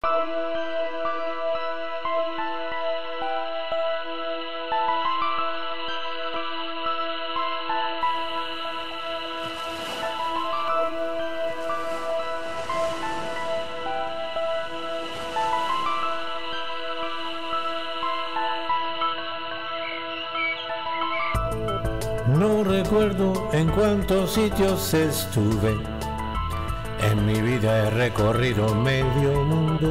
No recuerdo en cuántos sitios estuve. En mi vida he recorrido medio mundo.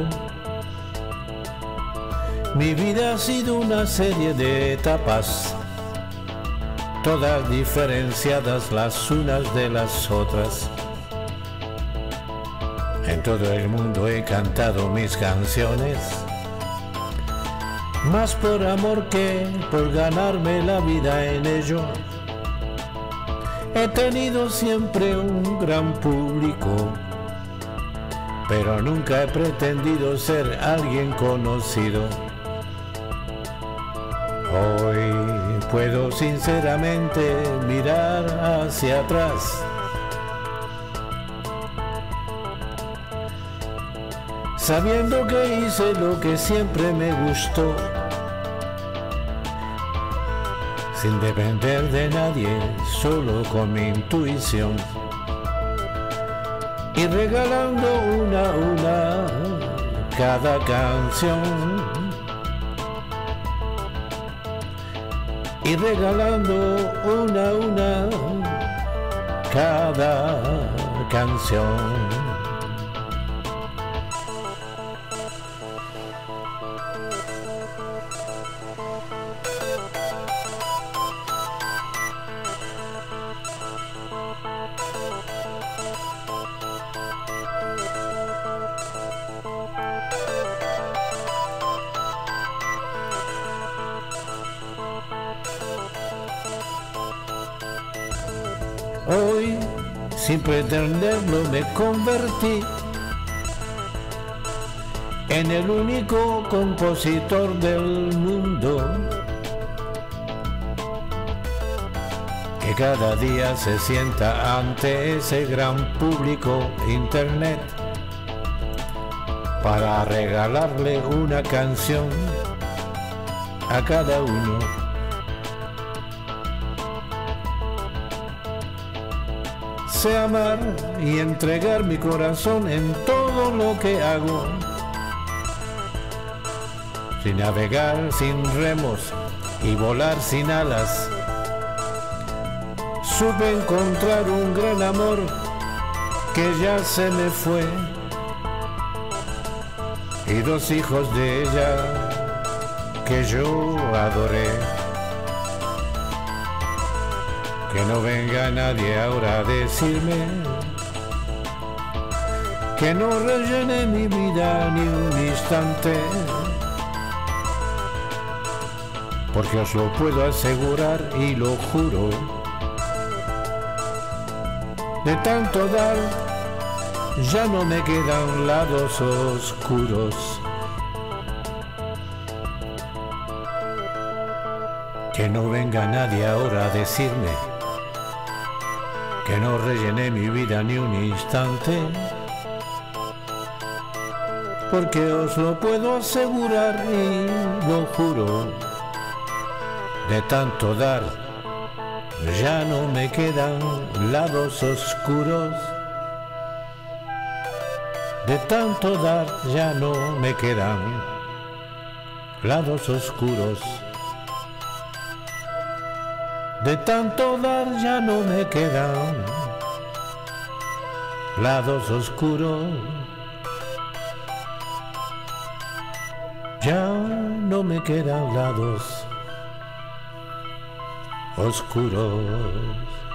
Mi vida ha sido una serie de etapas, todas diferenciadas las unas de las otras. En todo el mundo he cantado mis canciones, más por amor que por ganarme la vida en ello. He tenido siempre un gran público, pero nunca he pretendido ser alguien conocido. Hoy puedo sinceramente mirar hacia atrás, sabiendo que hice lo que siempre me gustó, sin depender de nadie, solo con mi intuición, y regalando una a una cada canción, y regalando una a una cada canción. Hoy, sin pretenderlo, me convertí en el único compositor del mundo que cada día se sienta ante ese gran público internet para regalarle una canción a cada uno. Sé amar y entregar mi corazón en todo lo que hago, sin navegar sin remos y volar sin alas. Supe encontrar un gran amor que ya se me fue, y dos hijos de ella que yo adoré. Que no venga nadie ahora a decirme que no rellene mi vida ni un instante, porque os lo puedo asegurar y lo juro, de tanto dar ya no me quedan lados oscuros. Que no venga nadie ahora a decirme que no rellené mi vida ni un instante, porque os lo puedo asegurar y lo juro, de tanto dar ya no me quedan lados oscuros. De tanto dar ya no me quedan lados oscuros. De tanto dar ya no me quedan lados oscuros. Ya no me quedan lados oscuros.